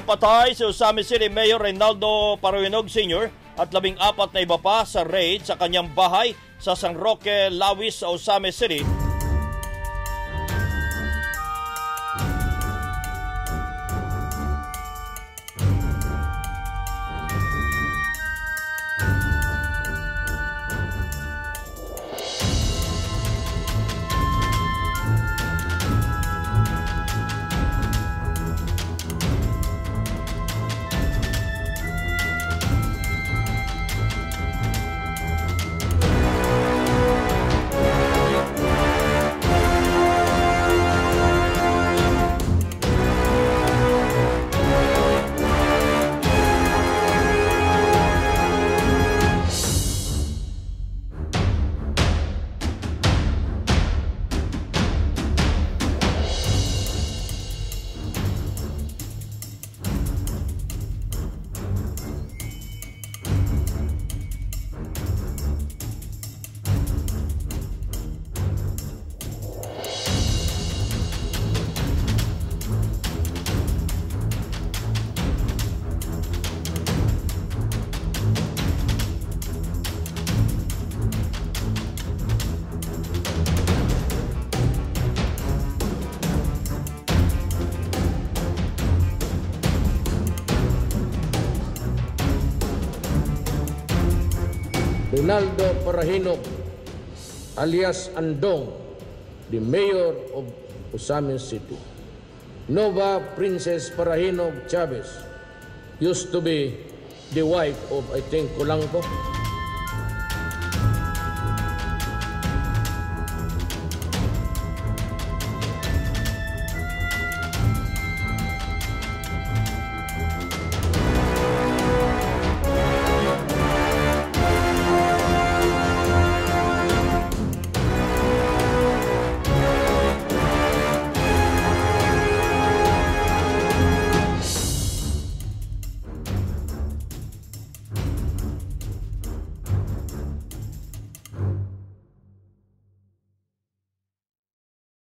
Patay si Osamis City Mayor Reynaldo Paruinog Sr. at 14 na iba pa sa raid sa kanyang bahay sa San Roque, Lawis sa Osamis City. Reynaldo Parahinog, alias Andong, the mayor of Osamis City. Nova Princess Parahinog Chavez used to be the wife of, I think, Colangco.